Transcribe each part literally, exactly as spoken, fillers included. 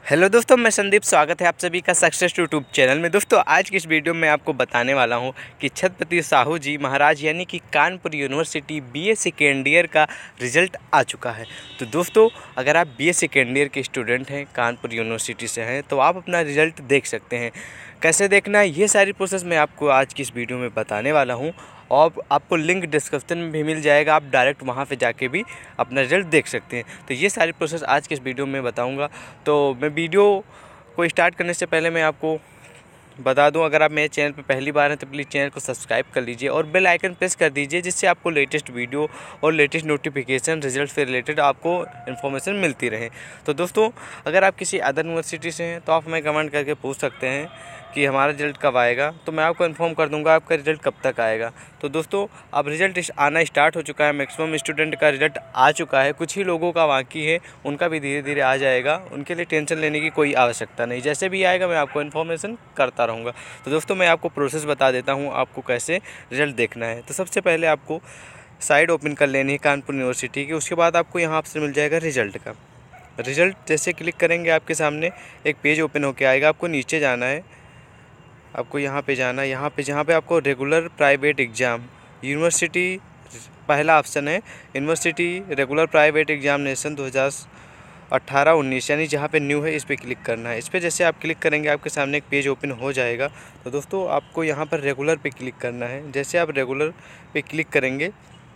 Hello दोस्तों, मैं संदीप। स्वागत है आप सभी का सक्सेस यूट्यूब चैनल में। दोस्तों, आज की इस वीडियो में आपको बताने वाला हूं कि छत्रपति साहू जी महाराज यानी कि Kanpur university BA second year का रिज़ल्ट आ चुका है। तो दोस्तों, अगर आप बीए सेकेंड ईयर के स्टूडेंट हैं, कानपुर यूनिवर्सिटी से हैं, तो आप अपना रिज़ल्ट देख सकते हैं। कैसे देखना है, ये सारी प्रोसेस मैं आपको आज की इस वीडियो में बताने वाला हूँ। और आपको लिंक डिस्क्रिप्शन में भी मिल जाएगा, आप डायरेक्ट वहाँ पे जाके भी अपना रिजल्ट देख सकते हैं। तो ये सारी प्रोसेस आज के इस वीडियो में बताऊंगा। तो मैं वीडियो को स्टार्ट करने से पहले मैं आपको बता दूं, अगर आप मेरे चैनल पर पहली बार हैं तो प्लीज़ चैनल को सब्सक्राइब कर लीजिए और बेल आइकन प्रेस कर दीजिए, जिससे आपको लेटेस्ट वीडियो और लेटेस्ट नोटिफिकेशन रिजल्ट से रिलेटेड आपको इन्फॉर्मेशन मिलती रहे। तो दोस्तों, अगर आप किसी अदर यूनिवर्सिटी से हैं तो आप हमें कमेंट करके पूछ सकते हैं कि हमारा रिजल्ट कब आएगा, तो मैं आपको इन्फॉर्म कर दूंगा आपका रिजल्ट कब तक आएगा। तो दोस्तों, अब रिजल्ट आना स्टार्ट हो चुका है। मैक्सिमम स्टूडेंट का रिजल्ट आ चुका है, कुछ ही लोगों का बाकी है, उनका भी धीरे धीरे आ जाएगा। उनके लिए टेंशन लेने की कोई आवश्यकता नहीं, जैसे भी आएगा मैं आपको इन्फॉर्मेशन करता रहूँगा। तो दोस्तों, मैं आपको प्रोसेस बता देता हूँ आपको कैसे रिजल्ट देखना है। तो सबसे पहले आपको साइट ओपन कर लेनी है कानपुर यूनिवर्सिटी की। उसके बाद आपको यहाँ से मिल जाएगा रिजल्ट का। रिजल्ट जैसे क्लिक करेंगे आपके सामने एक पेज ओपन होकर आएगा। आपको नीचे जाना है, आपको यहाँ पे जाना है, यहाँ पे जहाँ पे आपको रेगुलर प्राइवेट एग्ज़ाम यूनिवर्सिटी पहला ऑप्शन है, यूनिवर्सिटी रेगुलर प्राइवेट एग्जामिनेशन दो हज़ार अट्ठारह उन्नीस, यानी जहाँ पे न्यू है इस पर क्लिक करना है। इस पर जैसे आप क्लिक करेंगे आपके सामने एक पेज ओपन हो जाएगा। तो दोस्तों, आपको यहाँ पर रेगुलर पे क्लिक करना है। जैसे आप रेगुलर पे क्लिक करेंगे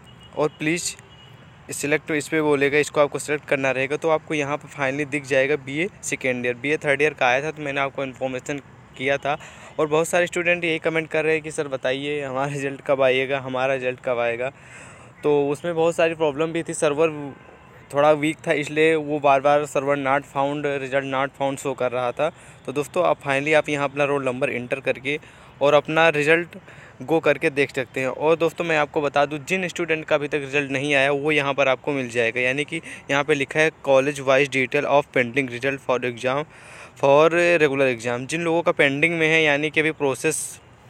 और प्लीज़ सिलेक्ट इस पर बोलेगा, इसको आपको सेलेक्ट करना रहेगा। तो आपको यहाँ पर फाइनली दिख जाएगा BA second year. BA third year का आया था तो मैंने आपको इन्फॉर्मेशन किया था। और बहुत सारे स्टूडेंट यही कमेंट कर रहे हैं कि सर बताइए हमारा रिज़ल्ट कब आएगा, हमारा रिज़ल्ट कब आएगा। तो उसमें बहुत सारी प्रॉब्लम भी थी, सर्वर थोड़ा वीक था, इसलिए वो बार बार server not found, result not found show कर रहा था। तो दोस्तों, आप फाइनली आप यहाँ अपना रोल नंबर इंटर करके और अपना रिज़ल्ट गो करके देख सकते हैं। और दोस्तों, मैं आपको बता दूं, जिन स्टूडेंट का अभी तक रिज़ल्ट नहीं आया वो यहाँ पर आपको मिल जाएगा, यानी कि यहाँ पे लिखा है college wise detail of pending result for exam for regular exam. जिन लोगों का पेंडिंग में है, यानी कि अभी प्रोसेस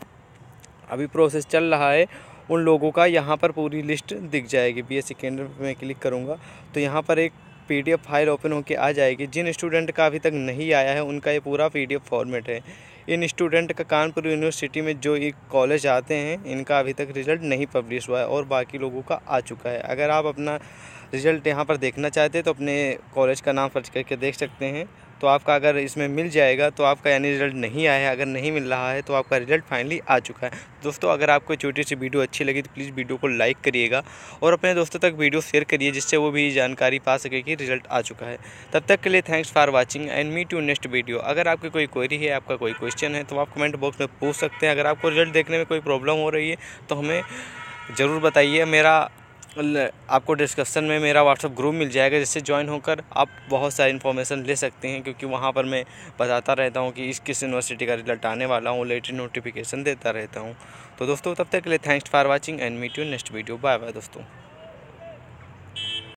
अभी प्रोसेस चल रहा है, उन लोगों का यहाँ पर पूरी लिस्ट दिख जाएगी। बी एस सेकेंड में मैं क्लिक करूँगा तो यहाँ पर एक पीडीएफ फाइल ओपन होकर आ जाएगी। जिन स्टूडेंट का अभी तक नहीं आया है उनका ये पूरा पीडीएफ फॉर्मेट है। इन स्टूडेंट का कानपुर यूनिवर्सिटी में जो एक कॉलेज आते हैं, इनका अभी तक रिज़ल्ट नहीं पब्लिश हुआ है और बाकी लोगों का आ चुका है। अगर आप अपना रिज़ल्ट यहाँ पर देखना चाहते हैं तो अपने कॉलेज का नाम सर्च करके देख सकते हैं। तो आपका अगर इसमें मिल जाएगा तो आपका यानी रिज़ल्ट नहीं आया है। अगर नहीं मिल रहा है तो आपका रिज़ल्ट फाइनली आ चुका है। दोस्तों, अगर आपको छोटी सी वीडियो अच्छी लगी तो प्लीज़ वीडियो को लाइक करिएगा और अपने दोस्तों तक वीडियो शेयर करिए, जिससे वो भी जानकारी पा सके कि रिज़ल्ट आ चुका है। तब तक के लिए thanks for watching and meet you next video. अगर आपकी कोई क्वेरी है, आपका कोई क्वेश्चन है, तो आप कमेंट बॉक्स में पूछ सकते हैं। अगर आपको रिज़ल्ट देखने में कोई प्रॉब्लम हो रही है तो हमें ज़रूर बताइए। मेरा आपको डिस्क्रिप्शन में मेरा व्हाट्सअप ग्रुप मिल जाएगा, जिससे ज्वाइन होकर आप बहुत सारी इन्फॉर्मेशन ले सकते हैं, क्योंकि वहाँ पर मैं बताता रहता हूँ कि इस किस यूनिवर्सिटी का रिजल्ट आने वाला हूँ, लेटेस्ट नोटिफिकेशन देता रहता हूँ। तो दोस्तों, तब तक के लिए thanks for watching and meet you next video. Bye bye दोस्तों।